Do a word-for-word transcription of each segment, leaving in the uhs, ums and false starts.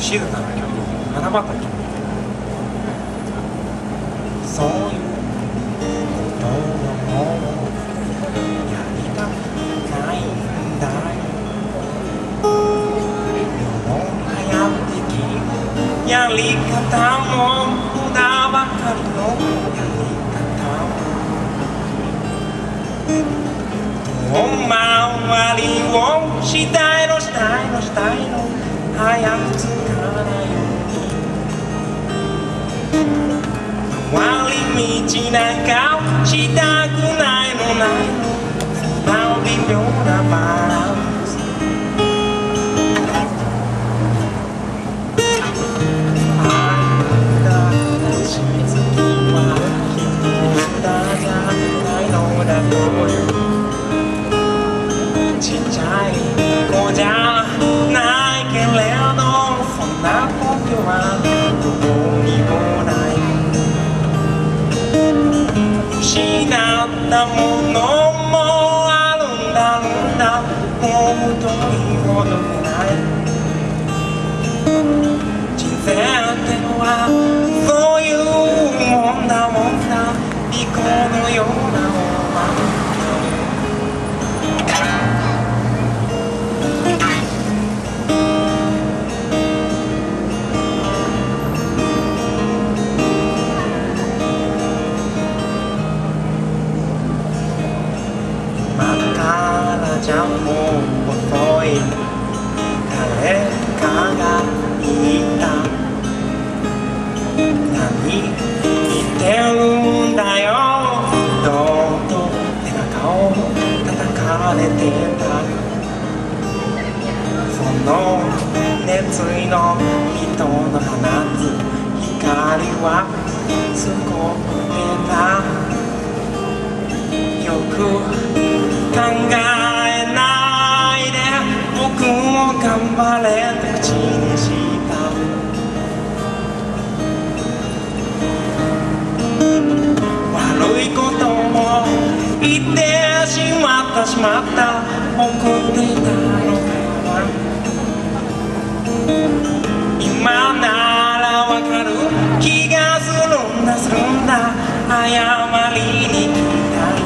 静かな曲、花畑。そういうことをやりたくないんだよ。世の流行ってきやり方も無駄ばかりのやり方遠回りをしたいのしたいのしたいの早く着かないように回り道なんかしたくないのないのそんな微妙なバランスあんたたち好きは無駄じゃないのだというちっちゃい子じゃないけれどそんなことはどこにもない失ったものもあるんだろうなもう元に戻れない人生ってのはそういうもんだもんだ利口のようなもんだじゃもう遅い誰かが言った何言ってるんだよどうと背中を叩かれてたその熱意の人の放つ光はすごくたよく考えないで僕も頑張れって口にした悪いことも言ってしまったしまった怒っていたのかな今ならわかる気がするんだするんだ謝りに来たい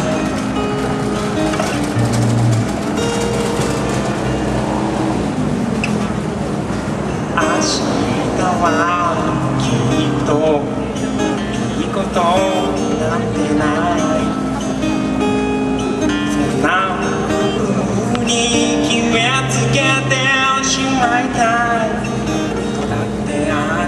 明日はきっといいことなんてないそんな風に決めつけてしまいたいことだってある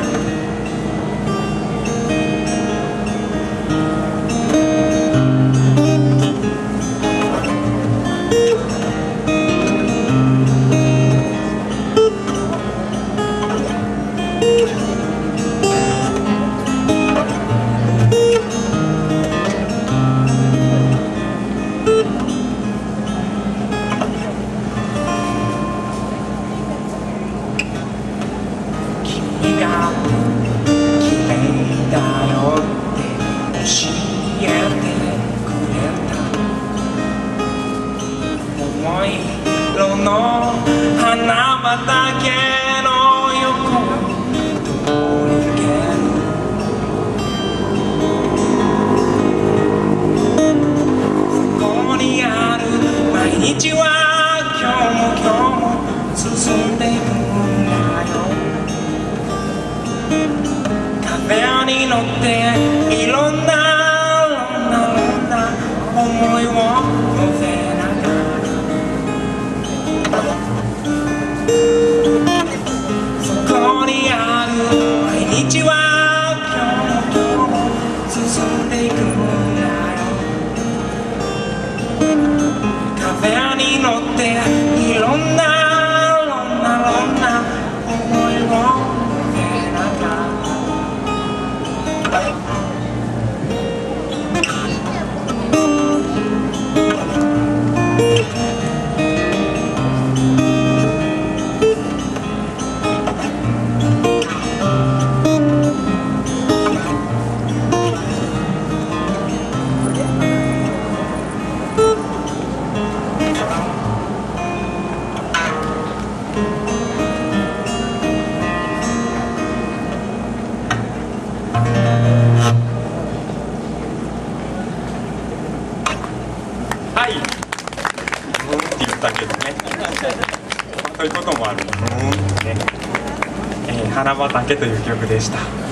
花畑の横に通り抜けるそこにある毎日は今日も今日も進んでいくんだよ風に乗っていろんなろんなろんな思いを乗せながらそこにある毎日は今日も今日も進んでいくんだよ風に乗っていろんなろんなろんな思いを乗せながら畑でね、そういうこともある。うんね、えー、花畑という曲でした。